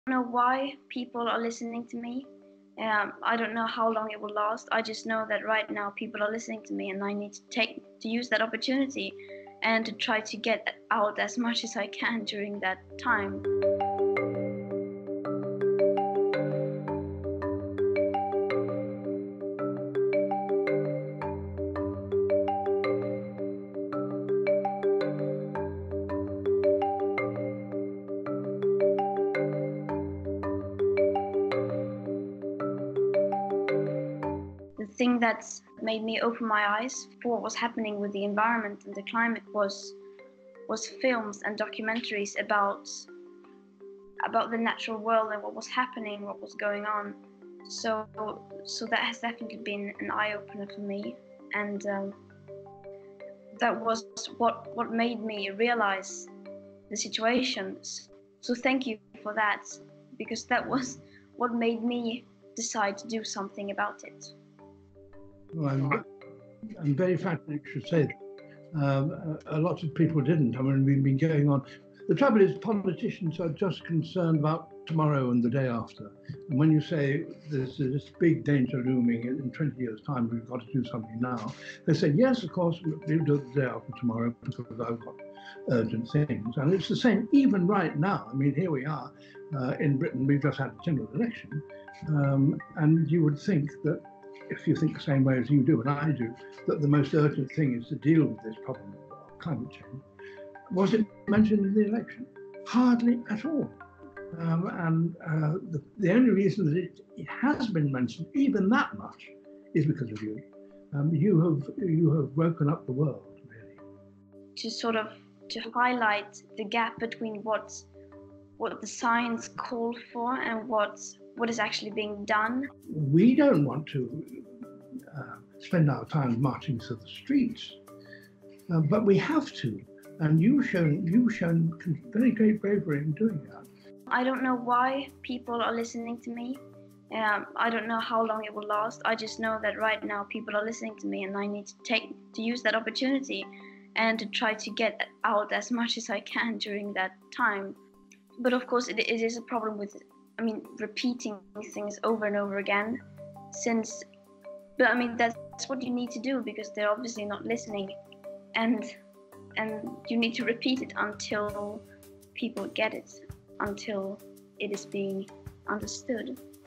Know why people are listening to me. I don't know how long it will last. I just know that right now people are listening to me, and I need to use that opportunity and to try to get out as much as I can during that time. The thing that's made me open my eyes for what was happening with the environment and the climate was films and documentaries about the natural world and what was happening, what was going on. So that has definitely been an eye-opener for me, and that was what made me realize the situations. So thank you for that, because that was what made me decide to do something about it. Well, I'm very flattered you should say that. A lot of people didn't. I mean, we've been going on. The trouble is, politicians are just concerned about tomorrow and the day after. And when you say there's this big danger looming in 20 years' time, we've got to do something now, they say, yes, of course, we'll do it the day after tomorrow because I've got urgent things. And it's the same even right now. I mean, here we are in Britain, we've just had a general election. And you would think that, if you think the same way as you do and I do, that the most urgent thing is to deal with this problem of climate change. Was it mentioned in the election? Hardly at all. The only reason that it has been mentioned, even that much, is because of you. You have woken up the world, really. To highlight the gap between what the science called for and what is actually being done. We don't want to spend our time marching through the streets, but we have to. And you've shown very great bravery in doing that. I don't know why people are listening to me. I don't know how long it will last. I just know that right now people are listening to me, and I need to use that opportunity and to try to get out as much as I can during that time. But of course, it is a problem with, repeating things over and over again. But that's what you need to do, because they're obviously not listening, and you need to repeat it until people get it, until it is being understood.